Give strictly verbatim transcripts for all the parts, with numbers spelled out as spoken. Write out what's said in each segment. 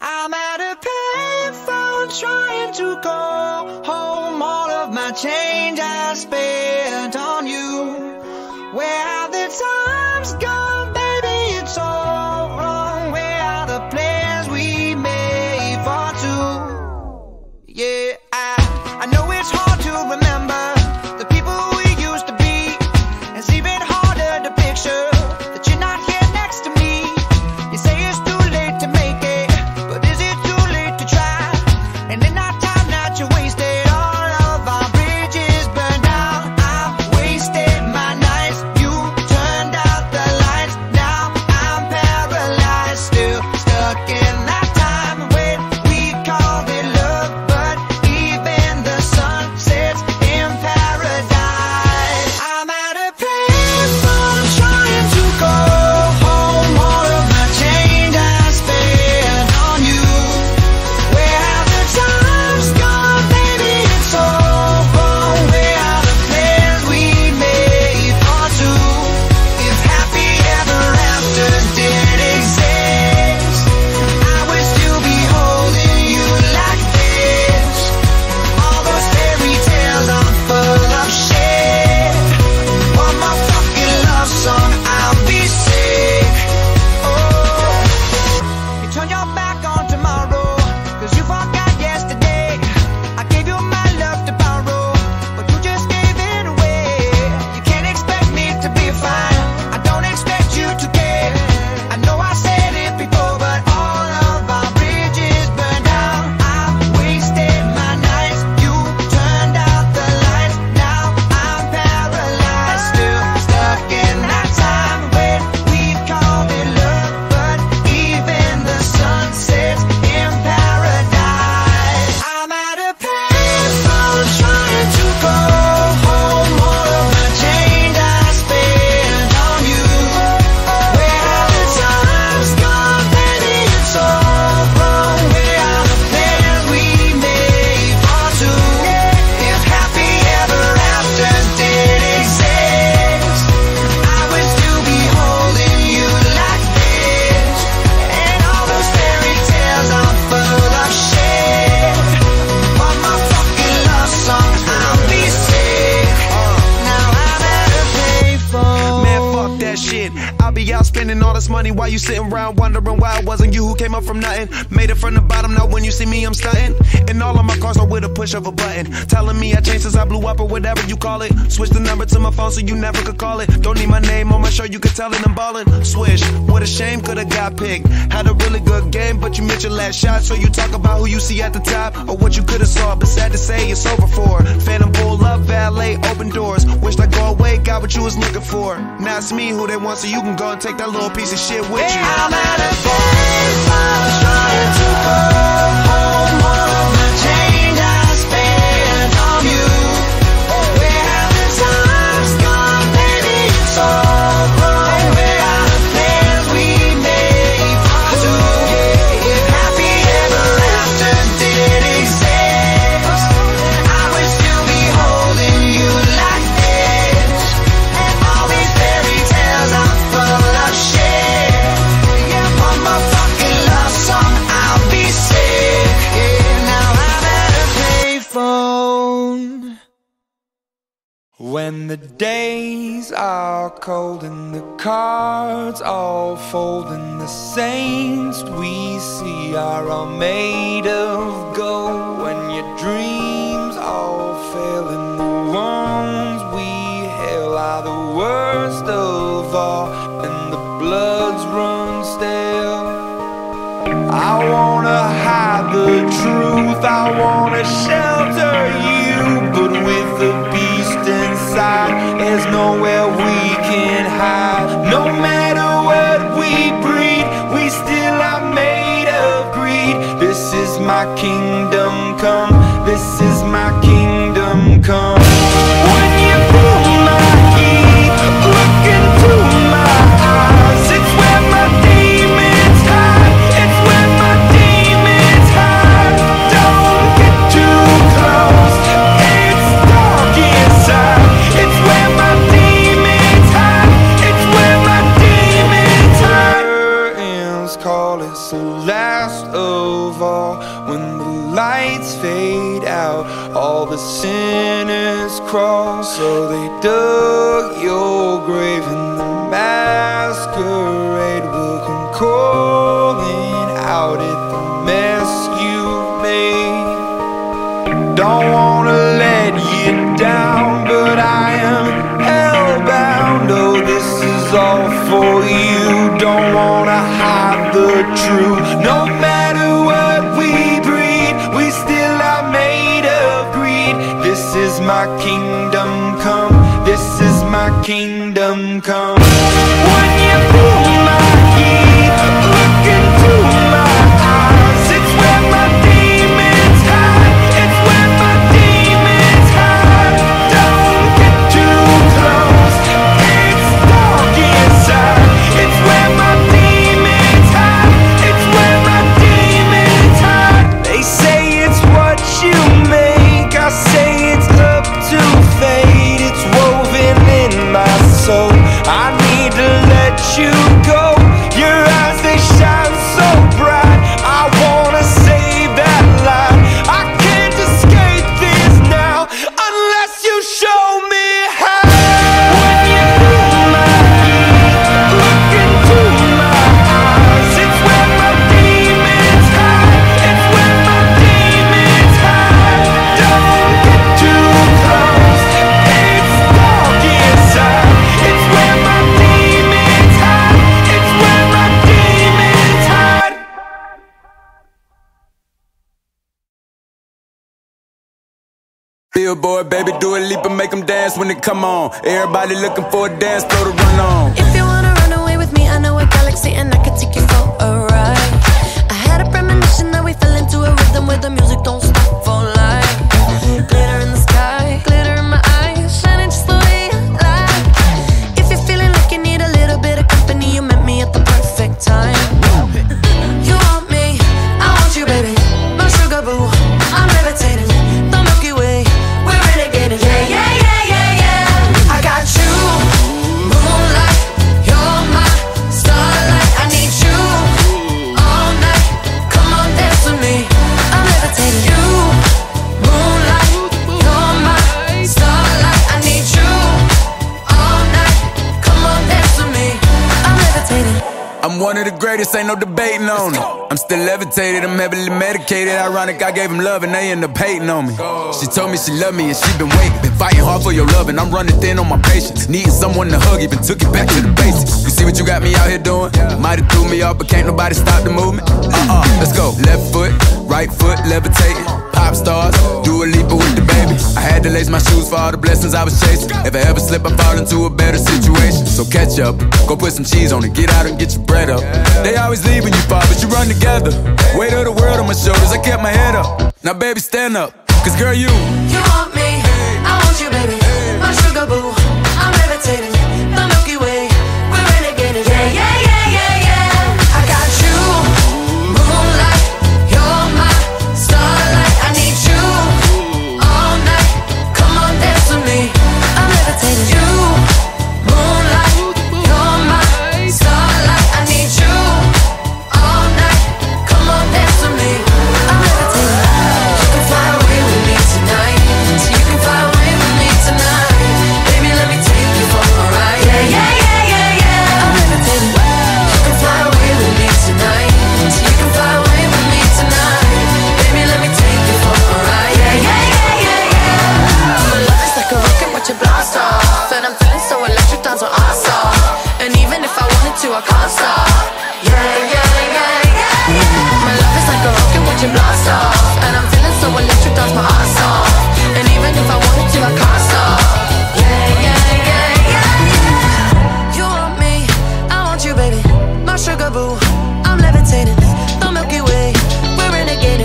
I'm at a payphone trying to call home all of my change I spent on you. Where have the times gone, baby? It's all wrong. Where are the plans we made for two? Yeah, I, I know it's hard to remember the people we used to be. It's even harder to picture that you're not here next to me. You say it's too late to make it, but is it too late to try? And in our time that you wasted, all of our bridges burned out. I wasted my nights, you turned out the lights. Now I'm paralyzed, still stuck in that time when we called it love. But even the sun sets in paradise. I'm at a payphone trying to go home all of my change I spent on you. Where have the times gone, baby? It's all wrong. Where are the plans we made for two? If happy ever after did exist, I would still be holding you like this. All those fairy tales are full of shit. One more fucking love song, I'll be sick. Oh, you turn your back on tomorrow, cause you forgot yesterday. I gave you my love to borrow, but you just gave it away. You can't expect me to be fine, I don't expect you to care. I know I said it before, but all of our bridges burned out. I wasted my nights, you turned out the lights. Now I'm paralyzed, still stuck in that time when we called it love. But even the sun sets in paradise. I'm at a payphone trying to go home all of my change I spent on you. Where have the times gone, baby? It's all wrong. Where are the plans we made for two? If happy ever after did exist, I would still be holding you like this. And all those fairy tales are full of shit. One more fucking love song, I'll be sick. Now I'm at a payphone. Man, fuck that shit. I'll be out spending all this money while you sitting around wondering why it wasn't you who came up from nothing. Made it from the bottom, now when you see me, I'm stunting. And all of my cars are with a push of a button, telling me I changed since I blew up or whatever you call it. Switch the number to my phone so you never could call it. Don't need my name on my shirt, you could tell it I'm ballin'. Swish, what a shame, could've got picked. Had a really good game, but you missed your last shot. So you talk about who you see at the top, or what you could've saw, but sad to say it's over for. Phantom pull up, valet, open doors. Wished I go away, got what you was looking for. Now it's me who they want, so you can go and take that little piece of shit with you. I'm at a payphone trying to go home all of my change I spent on you. Where have the times gone, baby? It's all wrong. Where are the plans we made for two? If happy ever after did exist, I would still be holding you like this. And all these fairy tales are full of shit. Yeah, one more fucking love song, I'll be sick. Yeah, now I'm at a payphone. When the days are cold and the cards all fold and the saints we see are all made of gold, when your dreams all fail and the ones we hail are the worst of all and the bloods run stale, I wanna hide the truth, I wanna shelter you, but with the beast inside, there's nowhere we can hide. No matter what we breed, we still are made of greed. This is my kingdom come, this is my kingdom come. When you pull my key, look into my eyes, it's where my demons hide, it's where my demons hide. Don't get too close, it's dark inside, it's where my demons hide, it's where my demons hide. Curtains call it the last of of all. When the lights fade out, all the sinners crawl. So they dug your grave and the masquerade will come calling out at the mess you've made. Don't wanna let you down, but I am hellbound. Oh, this is all for you. Don't wanna hide the truth. No matter what we breed, we still are made of greed. This is my kingdom come. This is my kingdom come. When you pull my key, look into my eyes. It's where my demons hide. It's where my demons hide. Don't get too close. It's dark inside. It's where my demons hide. It's where my demons hide. They say it's what you make. I say it's up to fate. It's woven in my soul. I need to let you go. Your eyes, they shine so bright. I wanna save that light. I can't escape this now unless you show me how. When you pull my key, look into my eyes. It's where my demons hide. It's where my demons hide. Don't get too close. It's dark inside. It's where my demons hide. It's where my demons hide. Billboard, baby, do a leap and make them dance when they come on. Everybody looking for a dance floor to run on. If you wanna run away with me, I know a galaxy and I can take you for a ride. I had a premonition that we fell into a rhythm where the music don't stop for life. Glitter in the sky, glitter in my eyes, shining just the way I like. If you're feeling like you need a little bit of company, you met me at the perfect time. You want me, I want you, baby, my sugar boo. I'm levitating, the Milky Way, we're renegading. Yeah, yeah, yeah, yeah, yeah. I got you, moonlight, you're my starlight. I need you all night. Come on, dance with me. I'm levitating. You, moonlight, you're my starlight. I need you all night. Come on, dance with me. I'm levitating. I'm one of the greatest, ain't no debating on it. I'm still levitated, I'm heavily medicated. Ironic, I gave him love and they end up hating on me. She told me she loved me and she been waiting. Been fighting hard for your love and I'm running thin on my patience. Needing someone to hug, even took it back to the basics. You see what you got me out here doing? Might've threw me off, but can't nobody stop the movement. Uh-uh, let's go. Left foot, right foot, levitating. Pop stars, do a Lipa with the baby. I had to lace my shoes for all the blessings I was chasing. If I ever slip, I fall into a better situation. So catch up, go put some cheese on it, get out and get your bread up. They always leave when you fall, but you run together. Weight of the world on my shoulders, I kept my head up. Now baby, stand up, cause girl, you You want me, I want you, baby, my sugar boo. I'm levitating, the Milky Way, we're renegading. Yeah, yeah, yeah, yeah, yeah. I got you, moonlight, you're my starlight. I need you all night. Come on, dance with me. I'm levitating. You, moonlight, you're my starlight. I need you all night. Come on, dance with me. I'm levitating. You can fly away with me tonight. So you can fly away with me tonight. Baby, let me take you for a ride. Yeah, yeah, yeah, yeah, yeah. I'm levitating. You can fly away with me tonight. So you can fly away with me tonight. Baby, let me take you for a ride. Yeah, yeah, yeah, yeah, yeah. My love is like a rocket, watch it blast off. And I'm feeling so electric, dance on awesome. And even if I wanted to, I can't stop. Yeah, yeah, yeah, yeah. My love is like a rocket, watch it blast off. And I'm feeling so electric, dance my ass off. And even if I wanted to, I can't stop. Yeah, yeah, yeah, yeah. You want me, I want you, baby, my sugar boo. I'm levitating, the Milky Way, we're renegading.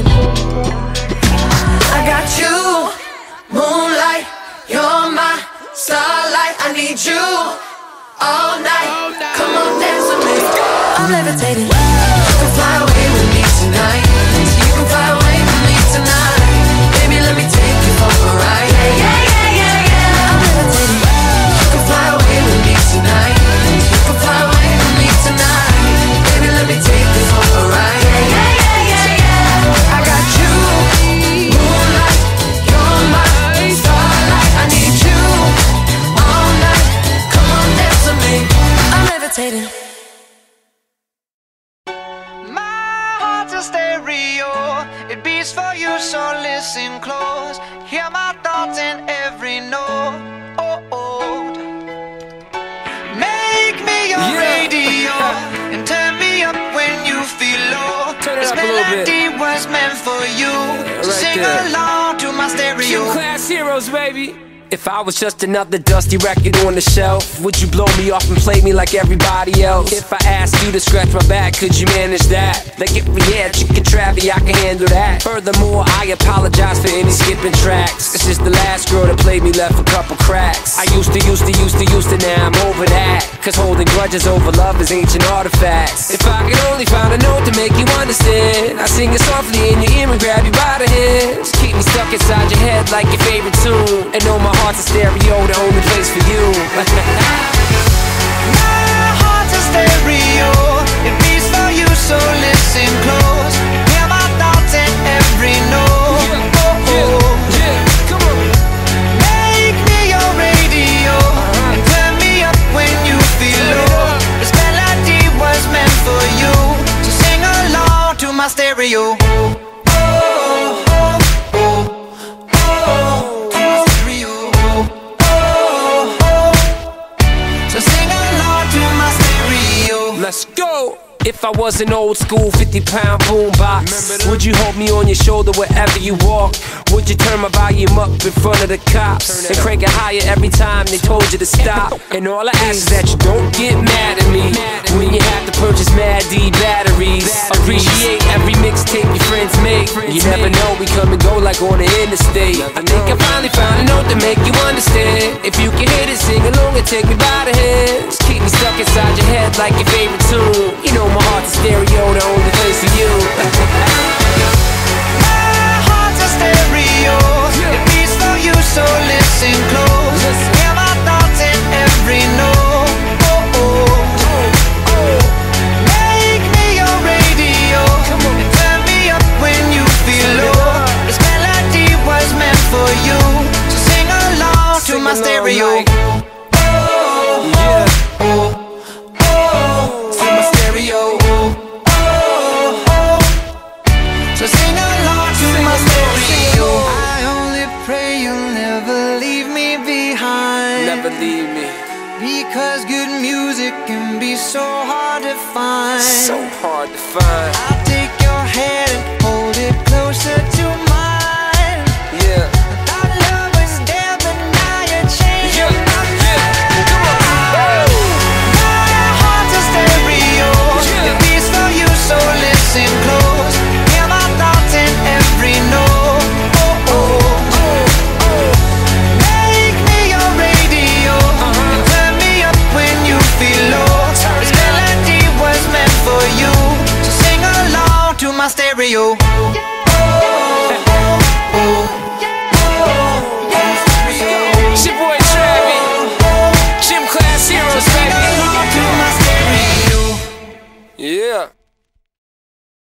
I got you, moonlight, you're my starlight. I need you all night. Come on, dance with me. I'm levitating. You can fly away with me tonight. So you can fly away with me tonight. Baby, let me take you for a ride. Yeah, yeah, yeah, yeah, yeah. I'm levitating. You can fly away with me tonight. You can fly away with me tonight. Baby, let me take you for a ride. Yeah, yeah, yeah, yeah, yeah. a stereo. It beats for you, so listen close. Hear my thoughts in every note. Make me your Yeah. radio and turn me up when you feel low. Turn it This up a little bit. melody was meant for you. So right sing there. along to my stereo. Two class heroes, baby. If I was just another dusty record on the shelf, would you blow me off and play me like everybody else? If I asked you to scratch my back, could you manage that? Like if we had chicken trappy, I can handle that. Furthermore, I apologize for any skipping tracks. It's just the last girl that played me left a couple cracks. I used to, used to, used to, used to, now I'm over that. Cause holding grudges over love is ancient artifacts. If I could only find a note to make you understand, I sing it softly in your ear and grab you by the hands. Keep me stuck inside your head like your favorite tune. And know my heart's a stereo, the only place for you. My heart's a stereo. It beats for you, so listen close. Hear my thoughts in every note. Yeah, yeah, yeah, come on. Make me your radio and turn me up when you feel low. This melody was meant for you, so sing along to my stereo. Let's go! If I was an old school fifty pound boombox, would you hold me on your shoulder wherever you walk? Would you turn my volume up in front of the cops and crank it higher every time they told you to stop? And all I ask is that you don't get mad at me when you have to purchase Mad D batteries. Appreciate every mixtape your friends make. You never know, we come and go like on the interstate. I think I finally found a note to make you understand. If you can hit it, sing along and take me by the hands. Keep me stuck inside your head like your favorite tune. You know my heart's a stereo, the only place for you. My heart's a stereo. It beats for you, so listen close. Hear my thoughts in every note. Make me your radio and turn me up when you feel low. This melody was meant for you, so sing along to my stereo. So sing along to my stereo. I only pray you'll never leave me behind. Never leave me. Because good music can be so hard to find. So hard to find. I'll take your hand